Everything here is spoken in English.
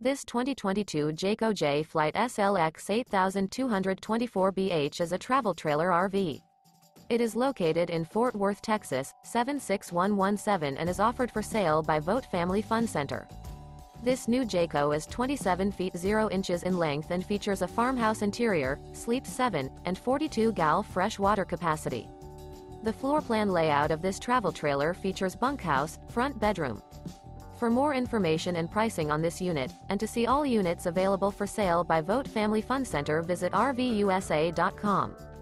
This 2022 Jayco Jay Flight SLX 8224BH is a travel trailer RV. It is located in Fort Worth, Texas, 76117 and is offered for sale by Vogt Family Fun Center. This new Jayco is 27 feet 0 inches in length and features a farmhouse interior, sleeps 7, and 42 gal fresh water capacity. The floor plan layout of this travel trailer features bunkhouse, front bedroom. For more information and pricing on this unit, and to see all units available for sale by Vogt Family Fun Center, visit RVUSA.com.